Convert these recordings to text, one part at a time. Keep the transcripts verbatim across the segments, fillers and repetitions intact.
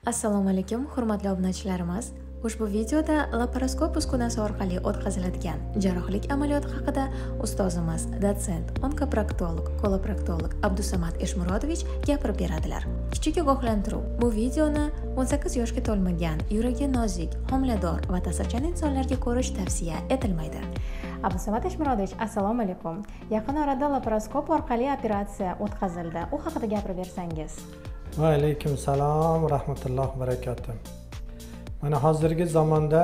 Assalomu alaykum, hurmatli obunachilarimiz. Ushbu videoda laparoskop uskunasi orqali o'tkaziladigan jarrohlik amaliyoti haqida ustozimiz, dotsent, onkoproktolog, koloproktolog Abdusamad Eshmurodovich gapirib beradilar. Kichik ogohlantiruv. Bu videoni o'n sakkiz yoshga to'lmagan, yuragi nozik, homilador va ta'sirchan insonlarga ko'rish tavsiya etilmaydi. Abdusamad Eshmurodovich, assalomu alaykum. Yaqin orada laparoskop orqali operatsiya o'tkazildi. U haqida gapirib bersangiz. Va alaykum salom, rahmatullohi va barakatuh. Mana hozirgi zamonda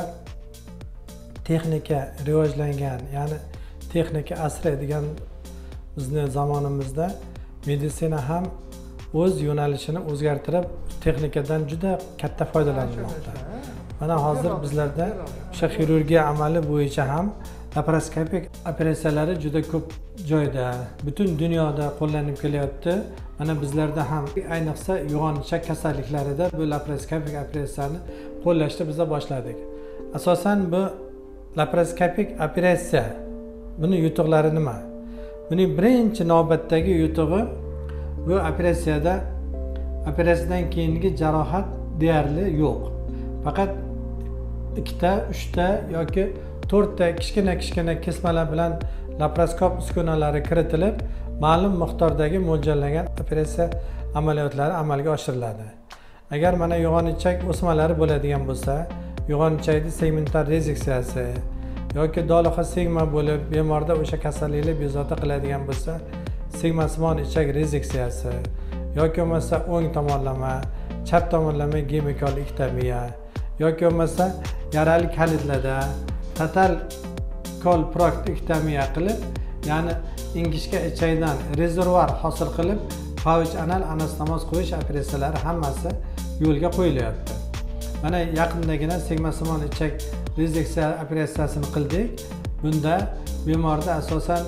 texnika rivojlangan, ya'ni texnika asri degan bizning zamonimizda meditsina ham o'z yo'nalishini o'zgartirib, texnikadan juda katta foydalanmoqda. Mana hozir bizlarda o'sha xirurgiya amali bo'yicha ham laparoskopik operatsiyalari juda ko'p joyda, butun dunyoda qo'llanib kelyapti. Mana bizlarda ham ayniqsa uyg'onichak kasalliklarida bu laparoskopik operatsiyani qo'llashni biz boshladik. Asosan bu laparoskopik operatsiya, buni yutuqlari nima? Buning birinchi navbatdagi yutug'i bu operatsiyada operatsiyadan keyingi jarohat deyarli yo'q. Faqat ikkita, uchta yoki to'rtta kichkina kichkina kesmalar bilan laparoskop uskunalari kiritilib, ma'lum miqdordagi mo'ljallangan operatsiya amaliyotlari amalga oshiriladi. Agar mana uyg'onichak o'smalari bo'ladigan bo'lsa, uyg'onichakning segmentar rezeksiyasi yoki dolixa segma bo'lib, bemorda o'sha kasallikni bezovta qiladigan bo'lsa, segmasimon ichak rezeksiyasi yoki bo'lmasa o'ng tomonlama, chap tomonlama gemikoliktomiya yoki bo'lmasa yarali kalitlarda total kolproktektomiya qilib, ya'ni ingichka ichakdan rezervuar hosil qilib, pouch anal anastomoz qo'yish operatsiyalari hammasi yo'lga qo'yilyapti. Mana yaqindagina segmasimon ichak rezeksiya operatsiyasini qildik. Bunda bemorda asosan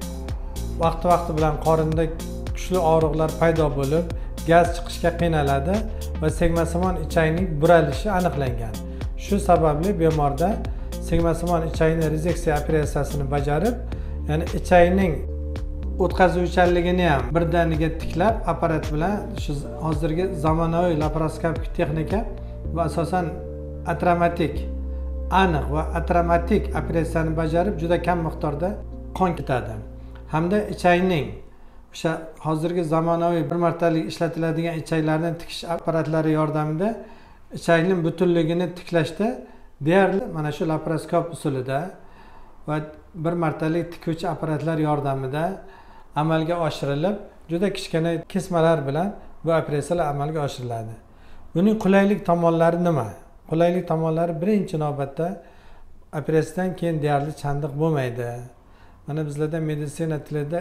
vaqti-vaqti bilan qorinda kuchli og'riqlar paydo bo'lib, gaz chiqishga qiynaladi va segmasimon ichakning buralishi aniqlangan. Shu sababli bemorda segmasimon ichakning rezeksiya operatsiyasini bajarib, ya'ni ichakning o'tkazuvchanligini ham birdaniga tiklab, apparat bilan shu hozirgi zamonaviy laparoskopik texnika va asosan atraumatik, aniq va atraumatik operatsiyani bajarib, juda kam miqdorda qon ketadi. Hamda ichakning o'sha hozirgi zamonaviy bir martalik ishlatiladigan ichaklarni tikish apparatlari yordamida ichakning butunligini tiklashda deyarli mana shu laparoskop usulida va bir martalik tikuvchi apparatlar yordamida amalga oshirilib, juda kichkina kesmalar bilan bu operatsiyalar amalga oshiriladi. Buning qulaylik tomonlari nima? Qulaylik tomonlari birinchi navbatda operatsiyadan keyin deyarli chandiq bo'lmaydi. Mana bizlarda meditsina tilida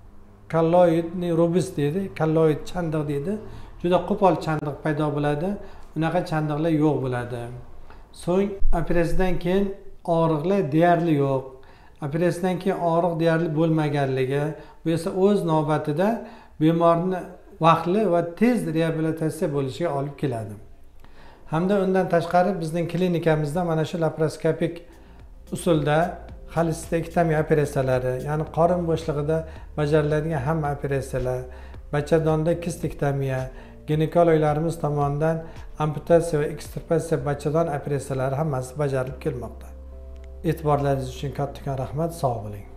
kolloidni rubus deydi, kolloid chandiq deydi. Juda qo'pol chandiq paydo bo'ladi. Unaqa chandiqlar yo'q bo'ladi. So'ng operatsiyadan keyin og'riqlar deyarli yo'q. Operatsiyadan keyin og'riq deyarli bo'lmaganligi, bu esa o'z navbatida bemorni vaqtli va tez reabilitatsiya bo'lishiga olib keladi. Hamda undan tashqari bizning klinikamizda mana shu laparoskopik usulda xolestektomiya operatsiyalari, ya'ni qorin bo'shlig'ida bajariladigan hamma operatsiyalar, bachadonda kistektomiya, ginekologlarimiz tomonidan amputatsiya va ekstirpatsiya bachadon operatsiyalari hammasi bajarilib kelmoqda. E'tiborlaringiz uchun kattakon rahmat, sog' bo'ling.